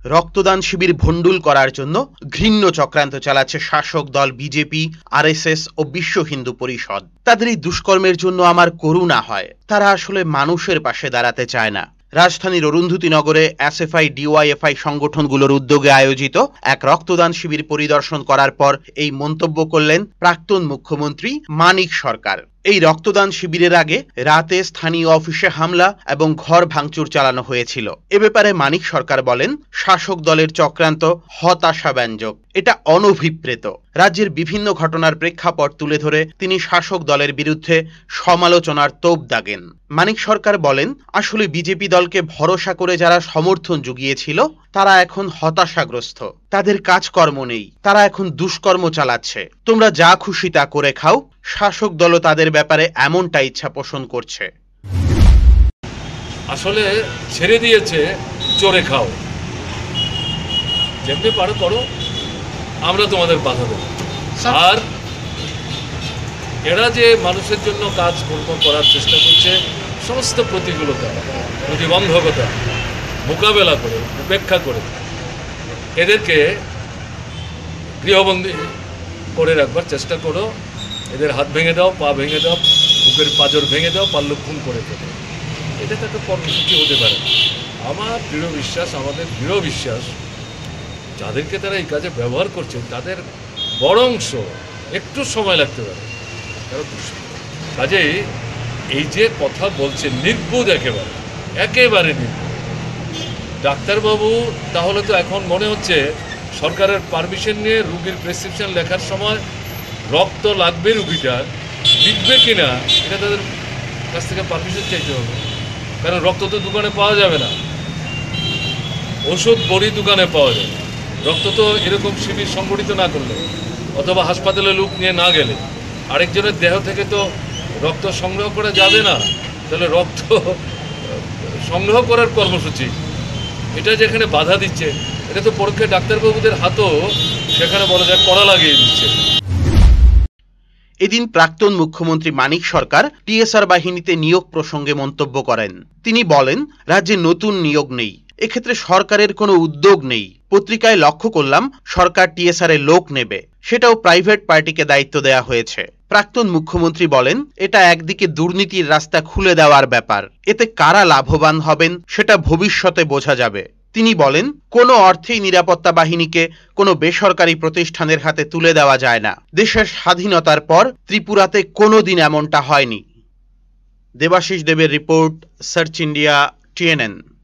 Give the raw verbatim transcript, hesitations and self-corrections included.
রক্তদান শিবির ভণ্ডুল করার জন্য ঘৃণ্য চক্রান্ত চালাচ্ছে শাসক দল বিজেপি, আরএসএস ও বিশ্ব হিন্দু পরিষদ। তাদের এই দুষ্কর্মের জন্য আমার করুণা হয়। তারা আসলে মানুষের পাশে দাঁড়াতে চায় না। রাজধানীর অরুন্ধতী নগরে এসএফআই, ডিওয়াইএফআই সংগঠনগুলোর উদ্যোগে আয়োজিত এক রক্তদান শিবির পরিদর্শন করার পর এই মন্তব্য করলেন প্রাক্তন মুখ্যমন্ত্রী মানিক সরকার। এই রক্তদান শিবিরের আগে রাতে স্থানীয় অফিসে হামলা এবং ঘর ভাঙচুর চালানো হয়েছিল। এ ব্যাপারে মানিক সরকার বলেন, শাসক দলের চক্রান্ত হতাশাব্যঞ্জক, এটা অনভিপ্রেত। রাজ্যের বিভিন্ন ঘটনার প্রেক্ষাপট তুলে ধরে তিনি শাসক দলের বিরুদ্ধে সমালোচনার তোপ দাগেন। মানিক সরকার বলেন, আসলে বিজেপি দলকে ভরসা করে যারা সমর্থন জুগিয়েছিল তারা এখন হতাশাগ্রস্ত। তাদের কাজকর্ম নেই, তারা এখন দুষ্কর্ম চালাচ্ছে। তোমরা যা খুশি তা করে খাও, শাসক দলও তাদের ব্যাপারে এমনটা ইচ্ছা পোষণ করছে। আসলে ছেড়ে দিয়েছে চোরে খাও, যেমনি পারো করো, আমরা তোমাদের বাধা দেব। আর এরা যে মানুষের জন্য কাজ করার চেষ্টা করছে, সমস্ত প্রতিকূলতা, প্রতিবন্ধকতা মোকাবেলা করে, উপেক্ষা করে এদেরকে গৃহবন্দী করে রাখবার চেষ্টা করো। এদের হাত ভেঙে দাও, পা ভেঙে দাও, বুকের পাঁজর ভেঙে দাও, পাল্লু খুন করে ফেলো। এটা তো একটা কর্মসূচি হতে পারে। আমার দৃঢ় বিশ্বাস, আমাদের দৃঢ় বিশ্বাস, যাদেরকে তারা এই কাজে ব্যবহার করছে তাদের বড় অংশ একটু সময় লাগতে পারে, কাজেই এই যে কথা বলছে নির্বুধ, একেবারে একেবারে নির্বুধ। ডাক্তারবাবু তাহলে তো এখন মনে হচ্ছে সরকারের পারমিশন নিয়ে রুগীর প্রেসক্রিপশন লেখার সময় রক্ত লাগবে রুগীটার, লিখবে কিনা এটা তাদের কাছ থেকে পারমিশন চাইতে হবে। কারণ রক্ত তো দোকানে পাওয়া যাবে না, ওষুধ বড়ি দোকানে পাওয়া যাবে। রক্ত তো এরকম শিবির সংগঠিত না করলে অথবা হাসপাতালে লোক নিয়ে না গেলে আরেকজনের দেহ থেকে তো রক্ত সংগ্রহ করা যাবে না। তাহলে রক্ত সংগ্রহ করার কর্মসূচি এটা যেখানে বাধা দিচ্ছে, এটা তো পরোক্ষে ডাক্তারবাবুদের হাতও সেখানে বলা যায় কড়া লাগিয়ে দিচ্ছে। এদিন প্রাক্তন মুখ্যমন্ত্রী মানিক সরকার টিএসআর বাহিনীতে নিয়োগ প্রসঙ্গে মন্তব্য করেন। তিনি বলেন, রাজ্যে নতুন নিয়োগ নেই, এক্ষেত্রে সরকারের কোনো উদ্যোগ নেই। পত্রিকায় লক্ষ্য করলাম সরকার টিএসআর এ লোক নেবে, সেটাও প্রাইভেট পার্টিকে দায়িত্ব দেয়া হয়েছে। প্রাক্তন মুখ্যমন্ত্রী বলেন, এটা একদিকে দুর্নীতির রাস্তা খুলে দেওয়ার ব্যাপার, এতে কারা লাভবান হবেন সেটা ভবিষ্যতে বোঝা যাবে। তিনি বলেন, কোনো অর্থেই নিরাপত্তা বাহিনীকে কোনো বেসরকারি প্রতিষ্ঠানের হাতে তুলে দেওয়া যায় না। দেশের স্বাধীনতার পর ত্রিপুরাতে কোনোদিন এমনটা হয়নি। দেবাশিস দেবের রিপোর্ট, সার্চ ইন্ডিয়া, টিএনএন।